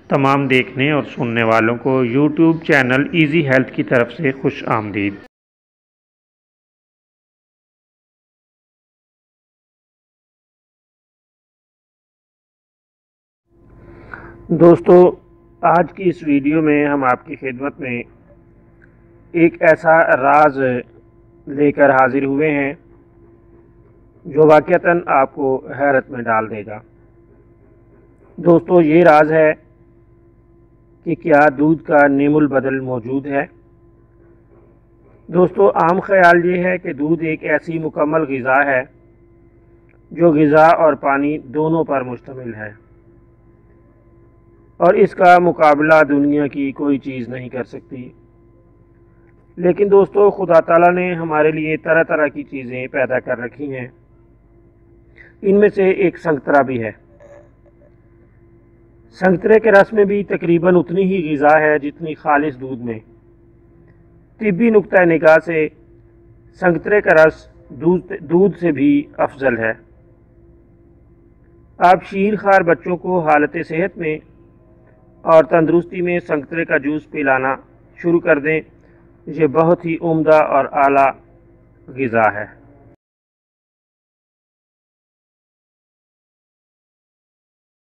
تمام دیکھنے اور سننے والوں کو یوٹیوب چینل ایزی ہیلتھ کی طرف سے خوش آمدید۔ دوستو، آج کی اس ویڈیو میں ہم آپ کی خدمت میں ایک ایسا راز لے کر حاضر ہوئے ہیں جو واقعتاً آپ کو حیرت میں ڈال دے گا۔ دوستو، یہ راز ہے کہ کیا دودھ کا نیم البدل موجود ہے؟ دوستو، عام خیال یہ ہے کہ دودھ ایک ایسی مکمل غذا ہے جو غذا اور پانی دونوں پر مشتمل ہے اور اس کا مقابلہ دنیا کی کوئی چیز نہیں کر سکتی۔ لیکن دوستو، خدا تعالیٰ نے ہمارے لیے طرح طرح کی چیزیں پیدا کر رکھی ہیں۔ ان میں سے ایک سنگترا بھی ہے۔ سنگترے کے رس میں بھی تقریباً اتنی ہی غذا ہے جتنی خالص دودھ میں۔ طبی نقطہ نگاہ سے سنگترے کا رس دودھ سے بھی افضل ہے۔ آپ شیر خوار بچوں کو حالت صحت میں اور تندرستی میں سنگترے کا جوس پلانا شروع کر دیں۔ یہ بہت ہی عمدہ اور اعلیٰ غذا ہے۔